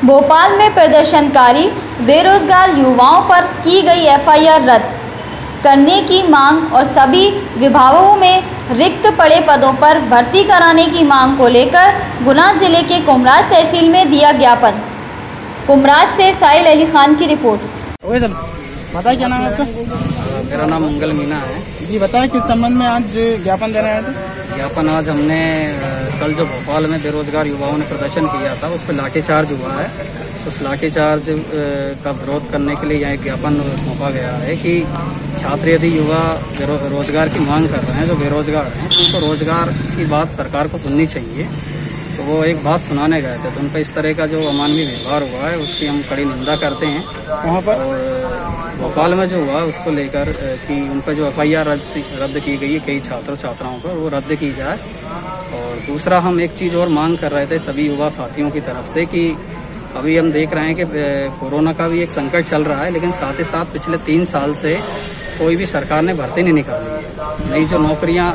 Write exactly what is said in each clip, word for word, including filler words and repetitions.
भोपाल में प्रदर्शनकारी बेरोजगार युवाओं पर की गई एफ आई आर रद्द करने की मांग और सभी विभागों में रिक्त पड़े पदों पर भर्ती कराने की मांग को लेकर गुना जिले के कुमराज तहसील में दिया ज्ञापन। कुमराज से साहिल अली खान की रिपोर्ट। बताइए क्या नाम है आपका? मेरा नाम मंगल मीना है जी। बताएं किस संबंध में आज ज्ञापन देने आए थे? ज्ञापन आज हमने कल जो भोपाल में बेरोजगार युवाओं ने प्रदर्शन किया था उस पर लाठीचार्ज हुआ है। उस लाठीचार्ज का विरोध करने के लिए यहाँ एक ज्ञापन सौंपा गया है कि छात्र यदि युवा रोजगार की मांग कर रहे हैं, जो बेरोजगार हैं, उनको तो रोजगार की बात सरकार को सुननी चाहिए। तो वो एक बात सुनाने गए थे, तो उन पर इस तरह का जो अमानवीय व्यवहार हुआ है उसकी हम कड़ी निंदा करते हैं। वहाँ पर भोपाल में जो हुआ उसको लेकर कि उन पर जो एफ आई आर रद्द की गई है कई छात्रों छात्राओं पर, वो रद्द की जाए। और दूसरा हम एक चीज़ और मांग कर रहे थे सभी युवा साथियों की तरफ से कि अभी हम देख रहे हैं कि कोरोना का भी एक संकट चल रहा है, लेकिन साथ ही साथ पिछले तीन साल से कोई भी सरकार ने भर्ती नहीं निकाली है। नई जो नौकरियां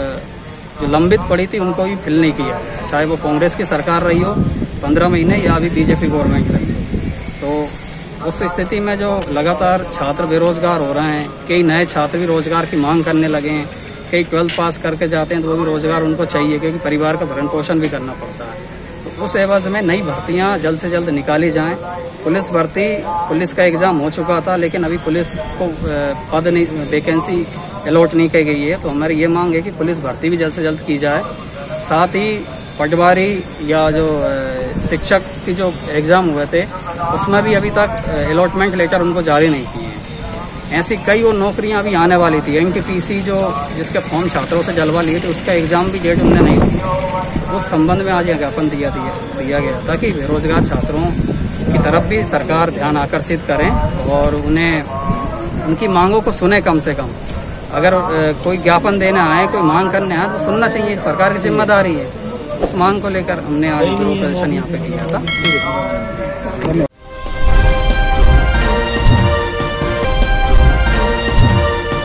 जो लंबित पड़ी थी उनको भी फिल नहीं किया गया, चाहे वो कांग्रेस की सरकार रही हो पंद्रह महीने या अभी बीजेपी गवर्नमेंट रही हो। तो उस स्थिति में जो लगातार छात्र बेरोजगार हो रहे हैं, कई नए छात्र भी रोजगार की मांग करने लगे हैं, कई ट्वेल्थ पास करके जाते हैं तो वो भी रोजगार उनको चाहिए क्योंकि परिवार का भरण पोषण भी करना पड़ता है। तो उस एवज में नई भर्तियां जल्द से जल्द निकाली जाएं। पुलिस भर्ती, पुलिस का एग्जाम हो चुका था लेकिन अभी पुलिस को पद नहीं, वैकेंसी अलॉट नहीं की गई है। तो हमारी ये मांग है कि पुलिस भर्ती भी जल्द से जल्द की जाए। साथ ही पटवारी या जो शिक्षक की जो एग्ज़ाम हुए थे उसमें भी अभी तक अलॉटमेंट लेटर उनको जारी नहीं किए हैं। ऐसी कई और नौकरियां अभी आने वाली थी। एम के पी सी जो जिसके फॉर्म छात्रों से जलवा लिए थे उसका एग्ज़ाम भी डेट उन्होंने नहीं दी। उस संबंध में आज यह ज्ञापन दिया दिया दिया गया था कि बेरोजगार छात्रों की तरफ भी सरकार ध्यान आकर्षित करें और उन्हें उनकी मांगों को सुने। कम से कम अगर कोई ज्ञापन देने आए, कोई मांग करने आए तो सुनना चाहिए, सरकार की जिम्मेदारी है। उस मांग को लेकर हमने आज प्रदर्शन यहाँ पे किया था।